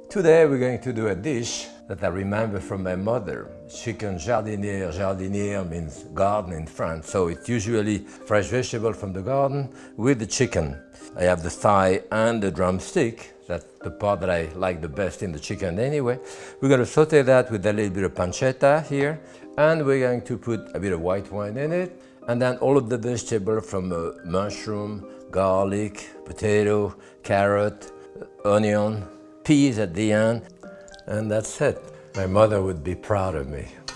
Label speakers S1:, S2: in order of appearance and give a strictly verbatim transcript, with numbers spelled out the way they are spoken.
S1: Today we're going to do a dish that I remember from my mother. Chicken jardinière. Jardinière means garden in France, so it's usually fresh vegetable from the garden with the chicken. I have the thigh and the drumstick. That's the part that I like the best in the chicken anyway. We're going to saute that with a little bit of pancetta here, and we're going to put a bit of white wine in it, and then all of the vegetable from uh, mushroom, garlic, potato, carrot, onion, peas at the end, and that's it. My mother would be proud of me.